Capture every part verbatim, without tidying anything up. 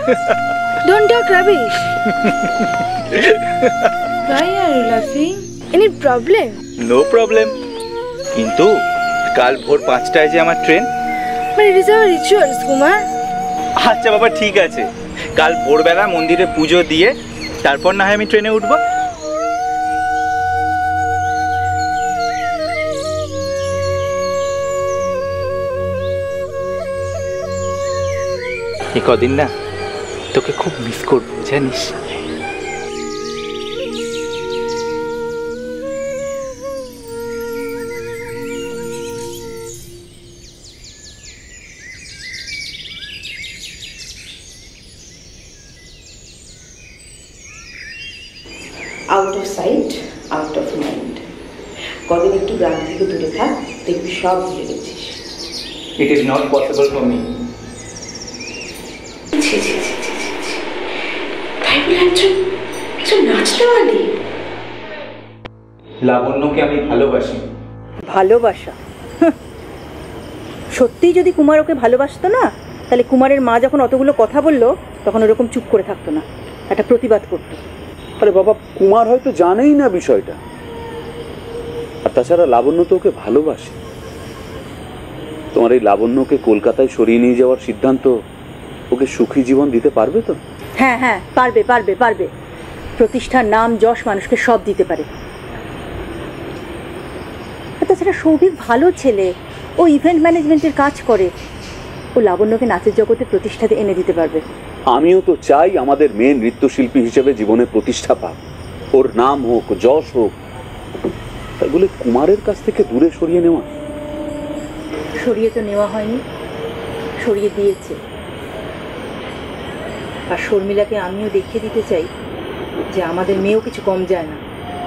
Don't talk rubbish. Why are you laughing? Any problem? No problem. কিন্তু কাল ভোর পাঁচটায় যে আমার train. But it is our rituals, Kumar. আচ্ছা বাবা ঠিক আছে, কাল ভোরবেলা মন্দিরে পুজো দিয়ে তারপর না হয় আমি ট্রেনে উঠব। এই কদিন না তোকে খুব মিস করব জানিস। Out of sight out of mind. কদিন একটু গ্রাম থেকে দূরে থাক, দেখবি সব ভুলে গেছিস। It is not possible for me. তাই বলে একজন একজন নাচতে পারি? লাবণ্যকে আমি ভালোবাসি। ভালোবাসা? সত্যিই যদি কুমার ওকে ভালোবাসতো না, তাহলে কুমারের মা যখন অতগুলো কথা বললো তখন ওরকম চুপ করে থাকতো না, একটা প্রতিবাদ করতো। আরে বাবা, কুমার হয়তো জানেই না বিষয়টা, আর তাছাড়া লাবণ্য তো ওকে ভালোবাসে। তোমার এই লাবণ্যকে কলকাতায় সরিয়ে নিয়ে যাওয়ার সিদ্ধান্ত ওকে সুখী জীবন দিতে পারবে তো? হ্যাঁ হ্যাঁ পারবে পারবে পারবে। প্রতিষ্ঠার নাম যশ মানুষকে সব দিতে পারে। তাছাড়া সৌভিক ভালো ছেলে, ও ইভেন্ট ম্যানেজমেন্টের কাজ করে, ও লাবণ্যকে নাচের জগতে প্রতিষ্ঠাতে এনে দিতে পারবে। আমিও তো চাই আমাদের মেয়ে নৃত্যশিল্পী হিসেবে জীবনে প্রতিষ্ঠা পাক, ওর নাম হোক, যশ হোক। তাই বলে কুমারের কাছ থেকে দূরে সরিয়ে নেওয়া? সরিয়ে তো নেওয়া হয়নি, সরিয়ে দিয়েছে। আর শর্মিলাকে আমিও দেখিয়ে দিতে চাই যে আমাদের মেয়েও কিছু কম যায় না।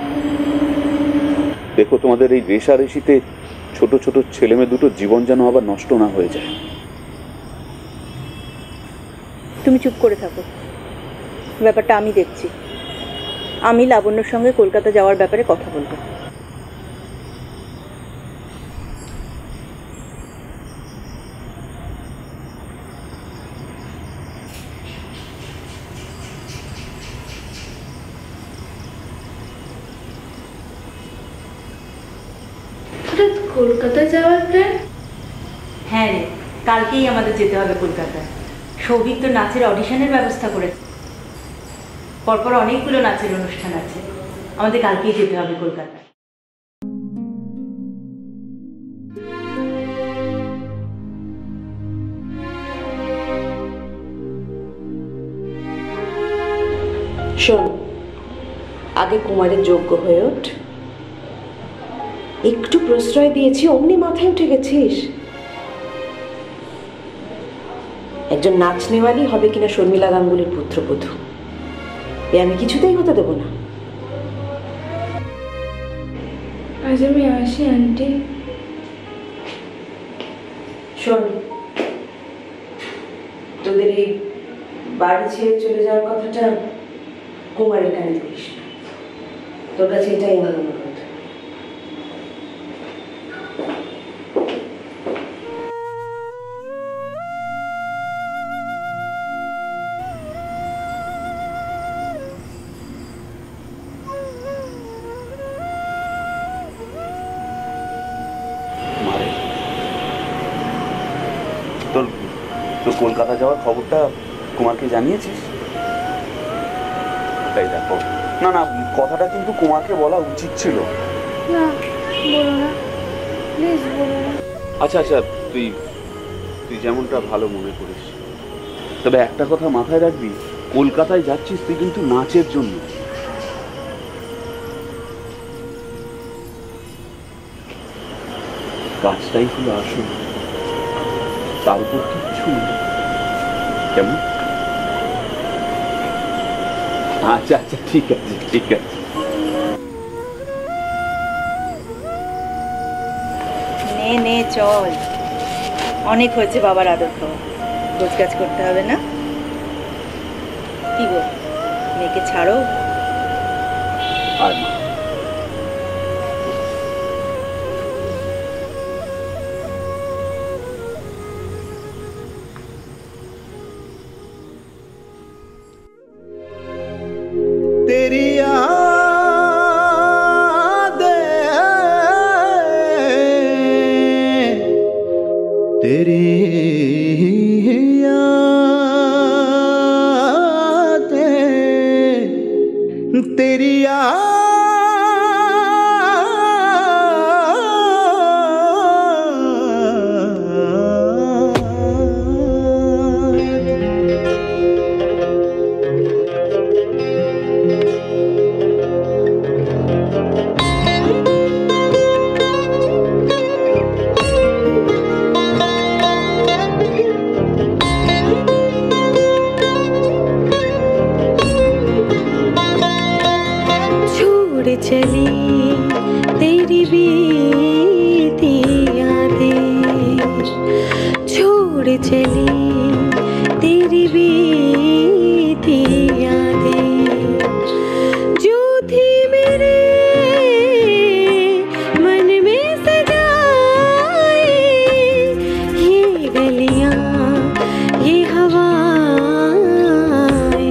দেখো, তোমাদের এই রেশারেশিতে ছোট ছোট ছেলে মেয়ে দুটো জীবন যেন আবার নষ্ট না হয়ে যায়। তুমি চুপ করে থাকো, ব্যাপারটা আমি দেখছি। আমি লাবণ্যর সঙ্গে কলকাতা যাওয়ার ব্যাপারে কথা বলবো। কলকাতা যাওয়ার প্ল্যান? হ্যাঁ রে, কালকেই আমাদের যেতে হবে কলকাতায়। সৌভিক তো নাচের অডিশনের ব্যবস্থা করেছে, পরপর অনেকগুলো নাচের অনুষ্ঠান আছে, আমাদের কালকেই যেতে হবে কলকাতায়। শোন, আগে কুমারের যোগ্য হয়ে ওঠ। একটু প্রশ্রয় দিয়েছি, অমনি মাথায় উঠে গেছিস। একজন নাচ নেওয়ালি হবে কিনা শর্মিলা গাঙ্গুলির পুত্রবধূ, এ আমি কিছুতেই হতে দেব না। আজ আমি আসি আন্টি। শোন, তোদের এই বাড়ি ছেড়ে চলে যাওয়ার কথাটা কুমারের কানে দিস না। তোর কাছে এটাই আমার অনুরোধ। তোর তোর কলকাতা যাওয়ার খবরটা কুমারকে জানিয়েছিস? তাই দেখো, না না, কথাটা কিন্তু কুমারকে বলা উচিত ছিল। না, বলো না প্লিজ, বলো না। আচ্ছা আচ্ছা, তুই তুই যেমনটা ভালো মনে করিস। তবে একটা কথা মাথায় রাখবি, কলকাতায় যাচ্ছিস তুই কিন্তু নাচের জন্য। কাজটাই হলো আসল, তার উপর কিচ্ছু নেই। কেমন? আচ্ছা আচ্ছা, ঠিক আছে ঠিক আছে। নে নে চল, অনেক হয়েছে বাবার আদর খাওয়া, রোজ কাজ করতে হবে না। কি গো, মেয়েকে ছাড়ো। আর तेरी यादें तेरी याद चली तेरी बीती यादें, छोड़ चली तेरी बीती यादें, जो थी मेरे मन में सजाए, ये गलियां ये हवाएं,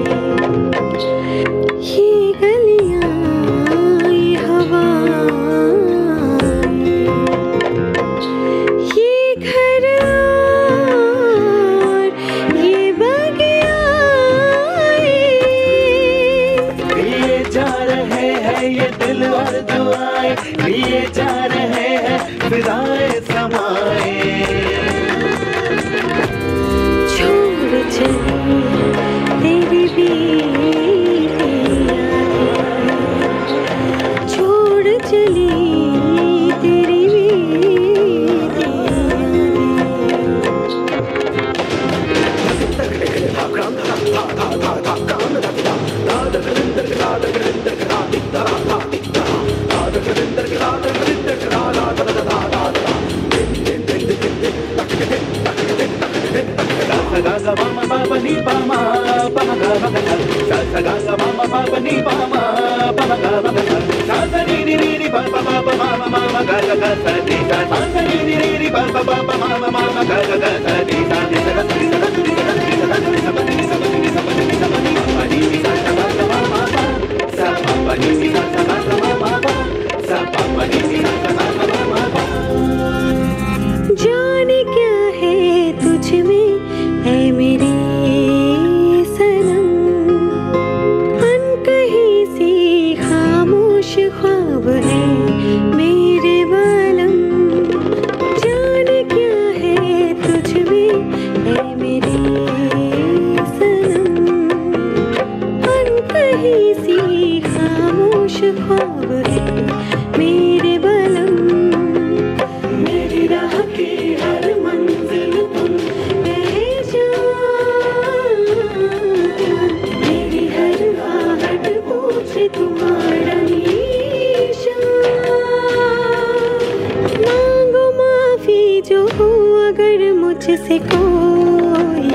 ये गलियां लिए जा रहे हैं फिजाए समाए, छोड़ चली तेरी बीती यादें, छोड़ चली तेरी बीती जाने क्या है तुझ में है मेरे सनम, अनकही सी खामोश ख्वाब है मेरे बालम, जाने क्या है तुझ में है मेरे सनम, अनकही सी खामोश ख्वाब है मेरे बालम, मेरी राह की हर मंजिल तुम पहचान, मेरी हर आहट पूछे तुम्हारा निशान, मांगो माफी जो हो अगर मुझसे कोई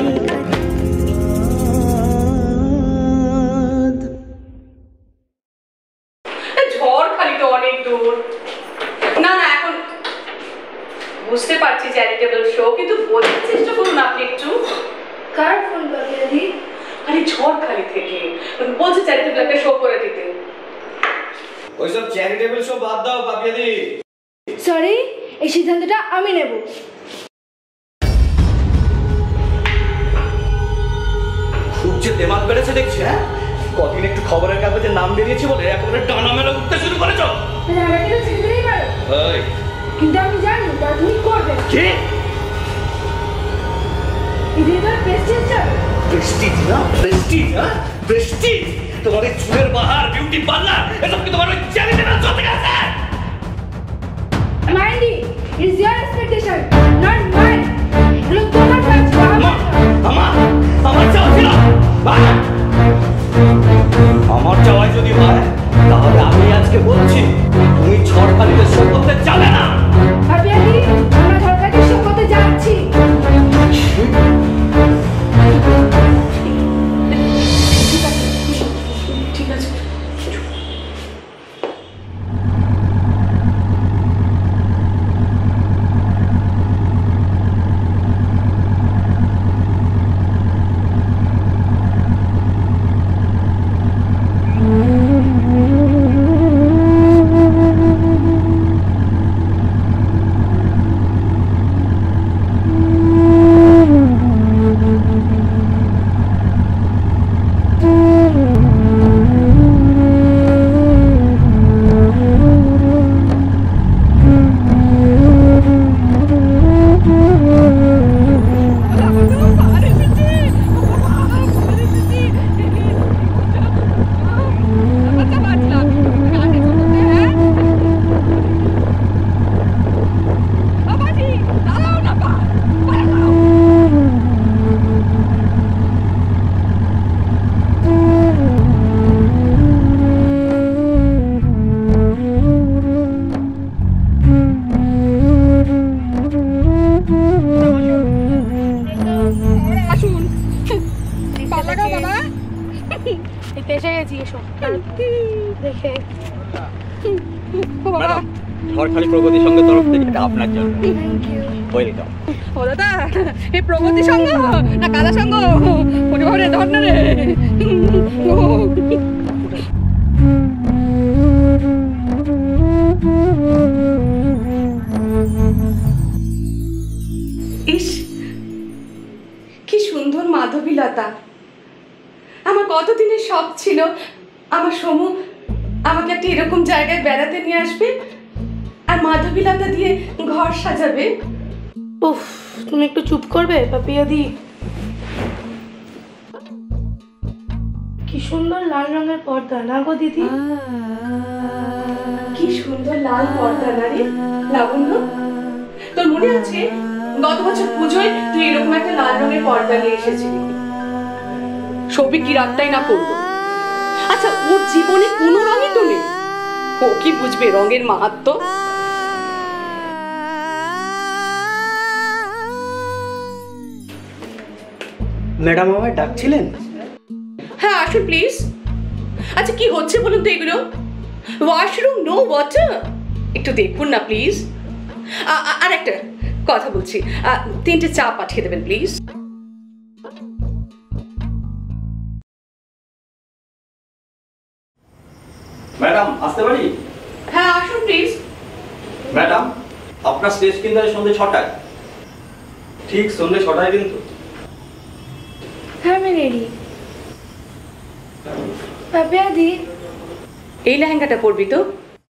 ঝড় খালি তো অনেক দূর। না না এখন বুঝতে পারছি চ্যারিটেবল শো, কিন্তু বোঝার চেষ্টা করুন আপনি একটু। কার ফোন পাবি আদি? আরে ঝড় খালি থেকে বলছে চ্যারিটেবল একটা শো করে দিতে। ওইসব চ্যারিটেবল শো বাদ দাও পাপিয়াদি। সরি, এই সিদ্ধান্তটা আমি নেব। খুব যে দেমাগ বেড়েছে দেখছি। হ্যাঁ, কদিন একটু খবরের কাগজে নাম বেরিয়েছে বলে একেবারে টানা মেলা উঠতে শুরু করেছো। আমাকে তো ছেড়েই পারো, এই কিন্তু আমি জানি তা তুমি করবে। কি ఇది তো প্রেস্টিজ চাই। প্রেস্টিজ না প্রেস্টিজ, হ্যাঁ প্রেস্টিজ। তোমার এই চুলের বাহার, বিউটি পার্লার, এসব কি তোমার ওই চ্যারিটেবল শো থেকে আসে? Mind it, it's your expectation, not mine. এগুলো তোমার কাজ, আমার আমার আমার চাওয়া ছিল। আমার চাওয়াই যদি হয় তাহলে আমি আজকে বলছি তুমি ঝড়খালিতে শো করতে যাবে না। ভাবি আদি, আমরা ঝড়খালিতে শো করতে যাচ্ছি। ঠিক আছে। এসে গেছি এসো দেখে ম্যাডাম সরকারি প্রগতি সংঘের তরফ থেকে এটা আপনার জন্য। ওয়েলকাম। ও দাদা এই প্রগতি সংঘ না কাদা সংঘ পরিবারে ধর না রে। ইস কি সুন্দর মাধবীলতা। আমার কতদিনের শখ ছিল আমার সমু আমাকে একটা এরকম জায়গায় বেড়াতে নিয়ে আসবে আর মাধবীলতা দিয়ে ঘর সাজাবে। উফ তুমি একটু চুপ করবে পাপিয়া দি। কি সুন্দর লাল রঙের পর্দা না গো দিদি? কি সুন্দর লাল পর্দা না রে লাবণ্য। তোর মনে আছে গত বছর পুজোয় তুই এরকম একটা লাল রঙের পর্দা নিয়ে এসেছিলি? সৌভিক কি রাতটাই না করবো। আচ্ছা ওর জীবনে কোনো রঙই তো নেই, ও কি বুঝবে রঙের মাহাত্ম্য? ম্যাডাম আমায় ডাকছিলেন? হ্যাঁ আসুন প্লিজ। আচ্ছা কি হচ্ছে বলুন তো এগুলো? ওয়াশরুম নো ওয়াটার, একটু দেখুন না প্লিজ। আর একটা কথা বলছি, তিনটে চা পাঠিয়ে দেবেন প্লিজ। ম্যাডাম আসতে পারি? হ্যাঁ আসুন প্লিজ। ম্যাডাম আপনার স্টেজ কিন্তু সন্ধ্যে ছটায়, ঠিক সন্ধ্যে ছটায় কিন্তু। হ্যাঁ আমি রেডি। পাপিয়া দি এই লেহেঙ্গাটা পরবি তো?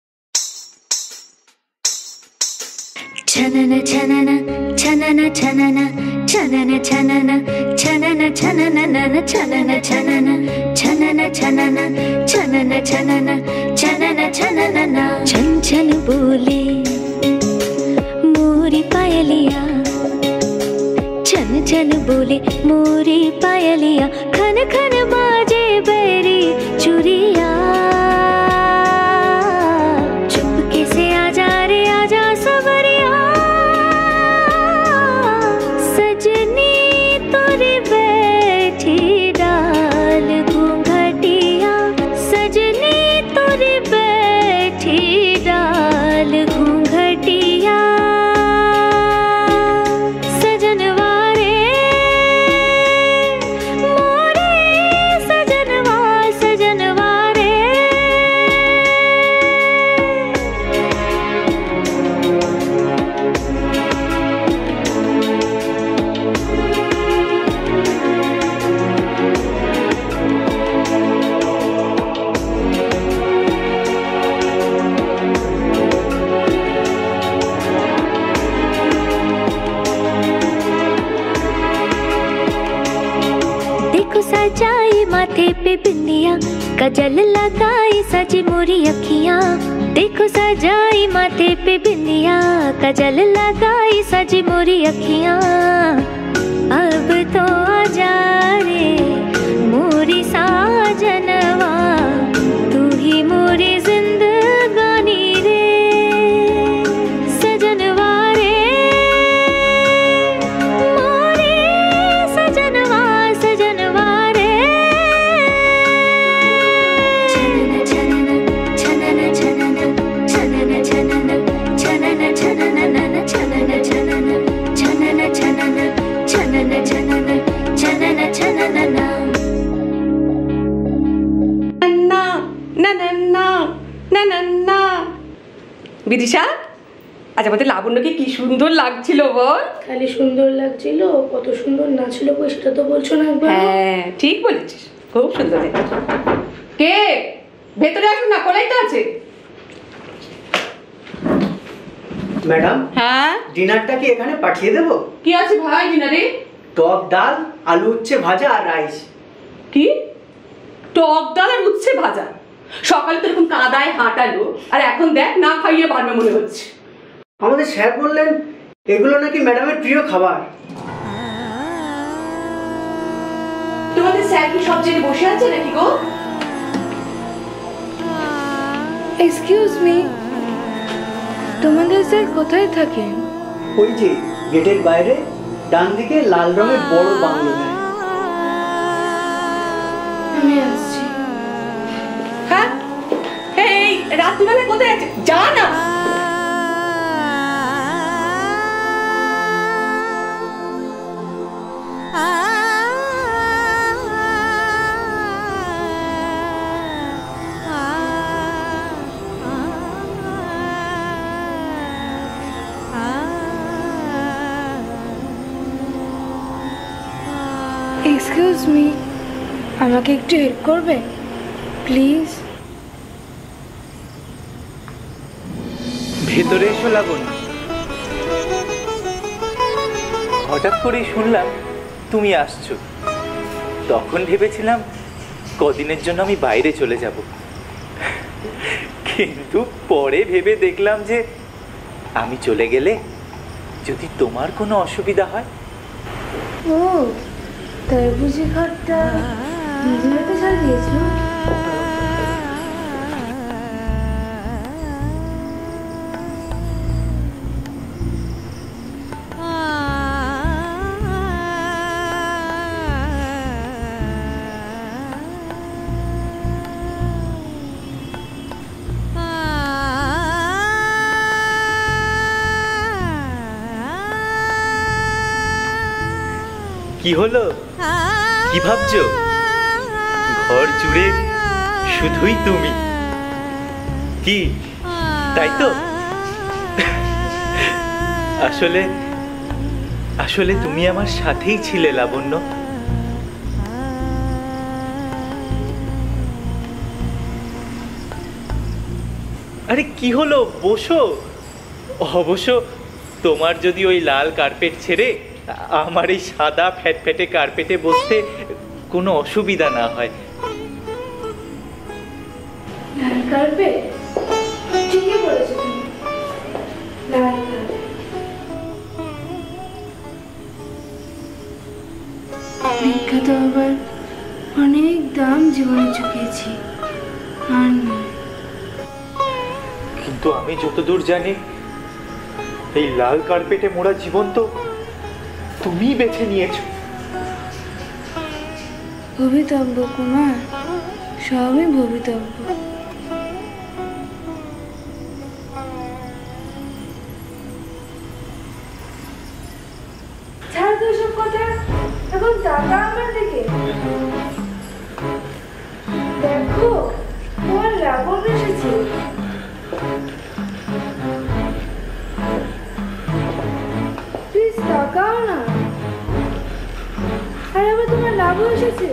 छनन छनन छनन छनन छनन छनन छनन छनन नन छनन छनन छनन छनन छनन छनन छनन छनन ना छन छन बोले मोरी पायलिया छन छन बोले मोरी पायलिया खन खन बाजे बैरी चुरिया चुपके से आजा रे आजा सवरिया सजनी तोरे बैठी डाल घूंघटिया सजनी तोरे बैठी डाल घूंघटिया सजनवारे मोरे सजनवा सजनवारे देखो सजाई माथे पे बिंदिया कजल लगाई सजी मोरी अखियां देखो सजाई माथे पे बिंदिया कजल लगाई सजी मोरी अखियां अब तो आजा रे मोरी साजनवा तू ही मोरी जिंदगानी रे सजनवा रे मोरे सजनवा सजनवा रे छनन छनन छनन छनन छनन छनन छनन छनन नन छनन छनन छनन छनन छनन छनन छनन छनन ना না না না না না না না বিদিশা আজ আমাদের লাবণ্যকে কি সুন্দর লাগছিল বল। খালি সুন্দর লাগছিল, কত সুন্দর নাচছিল কই সেটা তো বলছো না একবার? হ্যাঁ ঠিক বলেছিস, খুব সুন্দর দেখেছিস। কে ভেতরে আসুন না, খোলাই তো আছে। ম্যাডাম হ্যাঁ ডিনারটা কি এখানে পাঠিয়ে দেবো? কি আছে ভাই ডিনারে? টক ডাল, আলু উচ্ছে ভাজা আর রাইস। কি টক ডাল আর উচ্ছে ভাজা? সকালে তো এরকম কাদায় হাঁটালো আর এখন দেখ না খাইয়ে পারবে মনে হচ্ছে। আমাদের স্যার বললেন এগুলো নাকি ম্যাডামের প্রিয় খাবার। তোমাদের স্যার কি সব জেনে বসে আছে নাকি গো? এক্সকিউজ মি, তোমাদের স্যার কোথায় থাকেন? ওই যে গেটের বাইরে ডান দিকে লাল রঙের বড় বাংলো। আমি আসছি। রাত্রিবেলা কোথায় আছে? যা না। এক্সকিউজ মি, আমাকে একটু হেল্প করবে প্লিজ? ভেতরে এসো লাবণ্য। হঠাৎ করেই শুনলাম তুমি আসছো, তখন ভেবেছিলাম কদিনের জন্য আমি বাইরে চলে যাব, কিন্তু পরে ভেবে দেখলাম যে আমি চলে গেলে যদি তোমার কোনো অসুবিধা হয়। ও তাই বুঝি ঘরটা নিজের হাতে সাজিয়েছো? কি হলো, কি ভাবছো? ঘর জুড়ে শুধুই তুমি, কি তাই তো? আসলে আসলে তুমি আমার সাথেই ছিলে লাবণ্য। আরে কি হলো, বসো। অবশ্য তোমার যদি ওই লাল কার্পেট ছেড়ে আমার এই সাদা ফ্যাটফ্যাটে কার্পেটে বসতে কোনো অসুবিধা না হয়। লাল কার্পেট? ঠিকই বলেছো তুমি, লাল কার্পেট। বিখ্যাত আবার অনেক দাম জীবনে চুকিয়েছি, আর নয়। কিন্তু আমি যতদূর জানি এই লাল কার্পেটে মোড়া জীবন তো তুমি বেছে নিয়েছো। ভবিতব্য কুমার, সবই ভবিতব্য। ছাড় তো সব কথা, এখন টাকা আমার দিকে দেখো, তোমার লাবণ্য এসেছে। প্লিজ তাকাও না। আর আবার তোমার লাভও এসেছে।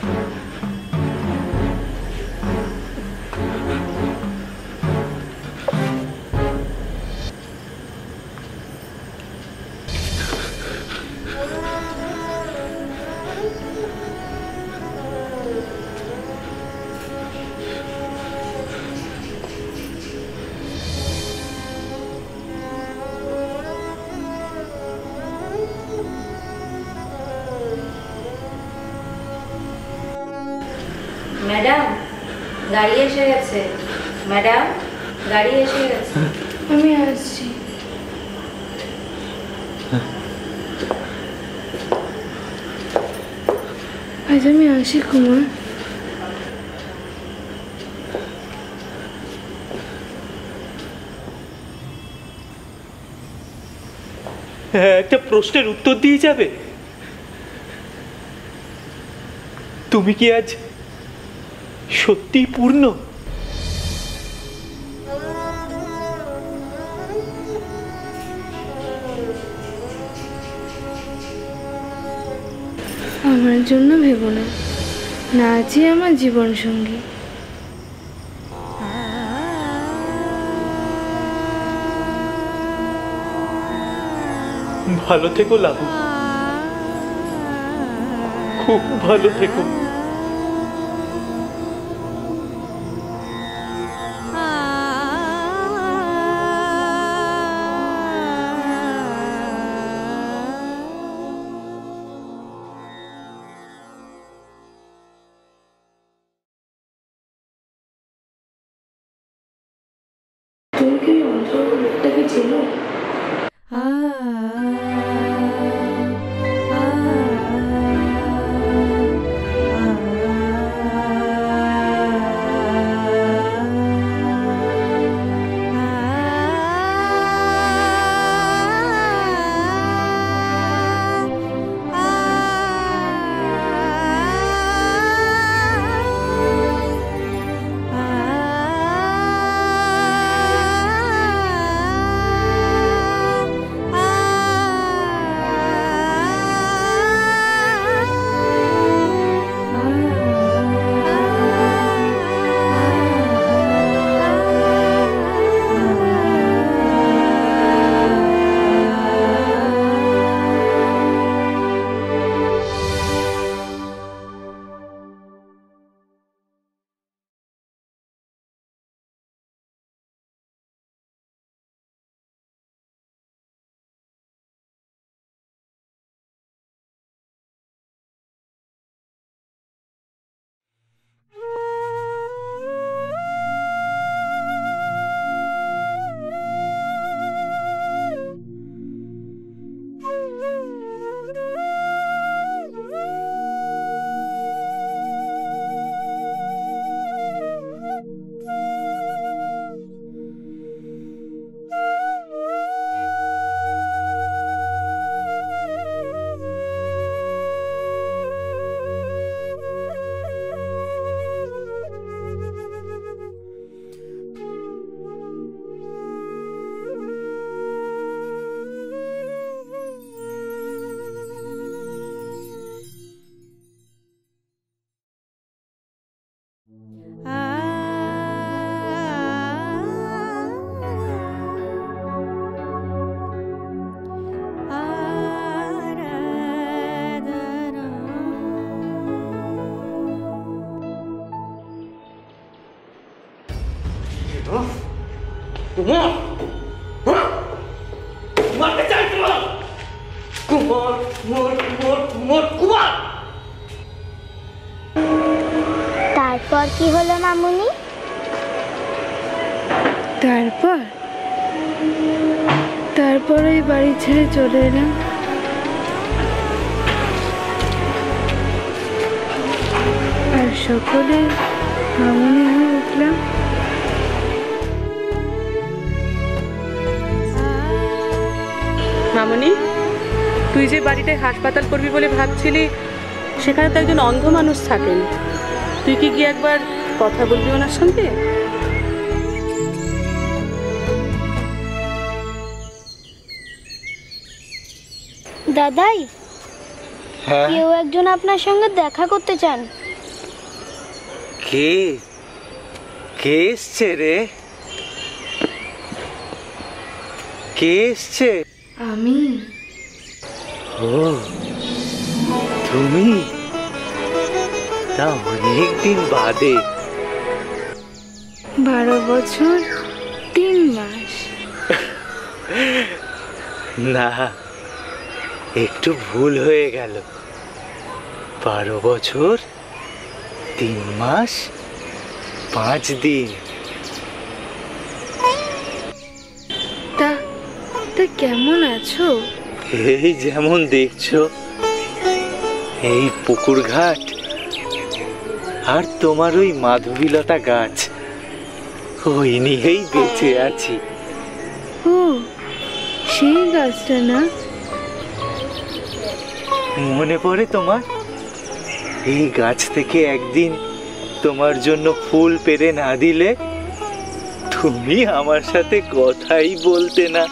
ম্যাডাম গাড়ি এসে গেছে, ম্যাডাম গাড়ি এসে গেছে। আমি আসছি। আজ আমি আসি কুমার। একটা প্রশ্নের উত্তর দিয়ে যাবে, তুমি কি আজ সত্যি পূর্ণ? আমার জন্য ভেবো না, নাচই আমার জীবন সঙ্গী। ভালো থেকো লাবু, খুব ভালো থেকো। তুমি কি অন্তর লোকটাকে চেনো? ah ah ah কুমার মারতে চাই তোমার কুমার কুমার কুমার কুমার কুমার। তারপর কি হলো মামুনি? তারপর তারপর ওই বাড়ি ছেড়ে চলে এলাম। আর সকলে মামুনি হয়ে উঠলাম। মামুনি, তুই যে বাড়িটায় হাসপাতাল করবি বলে ভাবছিলি, সেখানে তো একজন অন্ধ মানুষ থাকেন। তুই কি গিয়ে একবার কথা বলবি ওনার সঙ্গে? দাদাই, হ্যাঁ কেউ একজন আপনার সঙ্গে দেখা করতে চান। কে কে এসছে রে? কে এসছে? আমি। ও তুমি? তা অনেকদিন বাদে। বারো বছর তিন মাস। না, একটু ভুল হয়ে গেল। বারো বছর তিন মাস পাঁচ দিন। তা তা কেমন আছো? এই যেমন দেখছো, এই পুকুর ঘাট আর তোমার ওই মাধবীলতা গাছ, ওই নিয়েই বেঁচে আছি। ও, সেই গাছটা না? মনে পড়ে তোমার? এই গাছ থেকে একদিন তোমার জন্য ফুল পেড়ে না দিলে তুমি আমার সাথে কথাই বলতে না।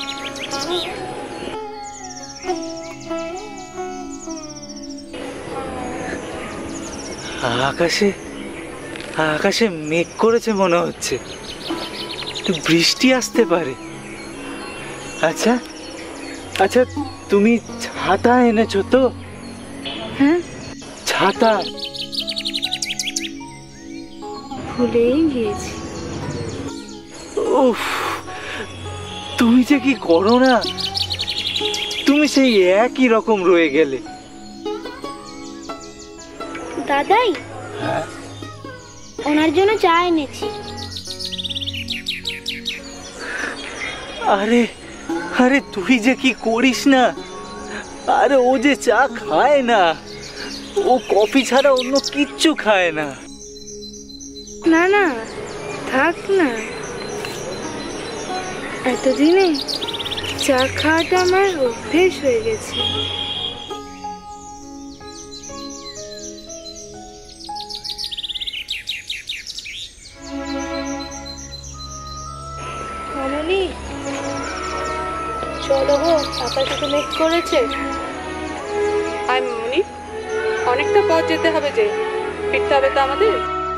আকাশে আকাশে মেঘ করেছে মনে হচ্ছে, বৃষ্টি আসতে পারে। আচ্ছা আচ্ছা তুমি ছাতা এনেছো তো? হ্যাঁ, ছাতা ভুলেই গিয়েছি। উফ, তুমি যে কি করো না, তুমি সেই একই রকম রয়ে গেলে। দাদাই, হ্যাঁ, ওনার জন্য চা এনেছি। আরে আরে তুই যে কি করিস না। আরে ও যে চা খায় না, ও কফি ছাড়া অন্য কিচ্ছু খায় না। না না, থাক না। এতদিনে চা খাওয়াটা আমার অভ্যেস হয়ে গেছে। মামনি, চলো গো, আকাশে তো মেঘ করেছে। আয় মামুনি, অনেকটা পথ যেতে হবে, যে ফিরতে হবে তো আমাদের।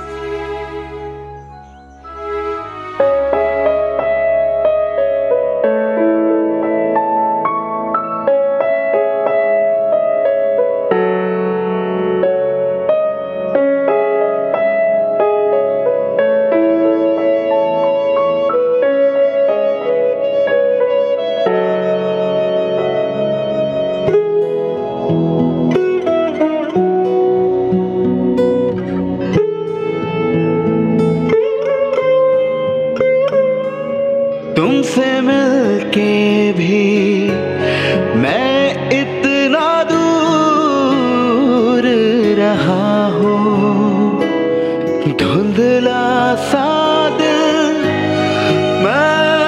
तुमसे मिलके भी मैं इतना दूर रहा हूँ, धुंधला सा दिल मैं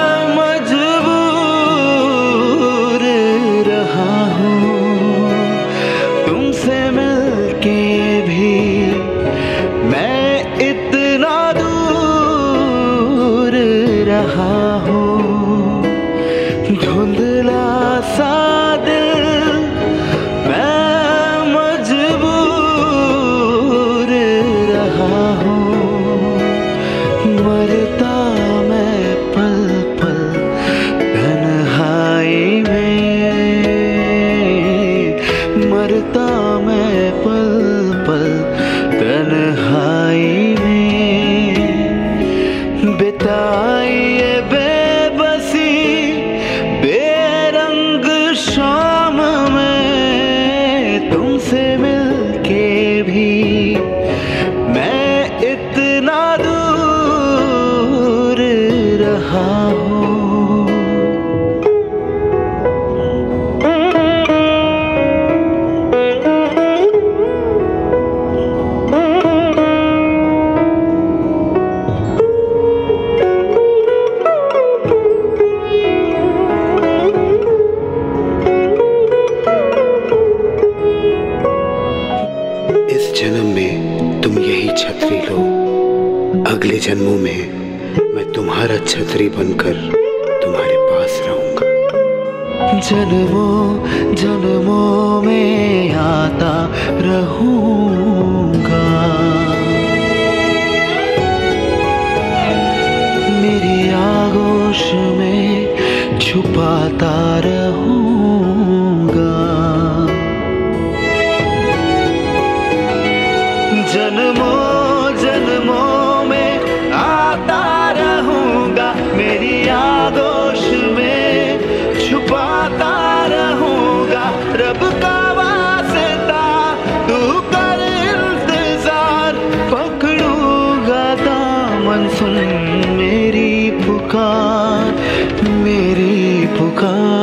मजबूर रहा हूँ। तुमसे मिलके भी मैं इतना दूर रहा हूँ, धुंधला सा दिल मैं मजबूर रहा हूँ। मरता मैं पल पल तन्हाई में, मरता मैं पल पल तन्हाई में, बिताई ये बेबसी जन्मों में मैं तुम्हारा छतरी बनकर तुम्हारे पास रहूंगा। जन्मों जन्मों में आता रहूंगा। मेरी आगोश में छुपाता रहूंगा। जन्मों जन्मों में आता रहूंगा। मेरी आगोश में छुपाता रहूंगा। रब का वास्ता तू कर इंतजार, पकड़ूंगा दामन, सुन मेरी पुकार, मेरी पुकार।